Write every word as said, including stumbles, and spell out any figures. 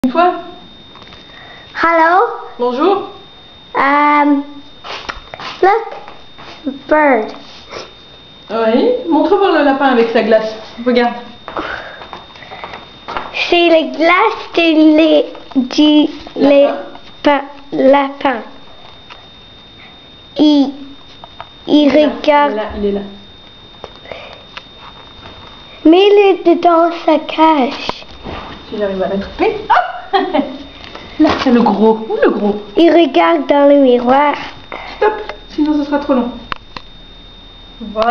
Une fois. Hello. Bonjour. Um, look, bird. Oui. Montre-moi le lapin avec sa glace. Regarde. C'est la glace de lait, du lapin. lapin. Il, il, il regarde. Là, il est là. Il est là. Mets-le dedans sa cage. Si j'arrive à l'attraper. Ah là, c'est le gros. Où le gros? Il regarde dans le miroir. Stop. Sinon, ce sera trop long. Voilà.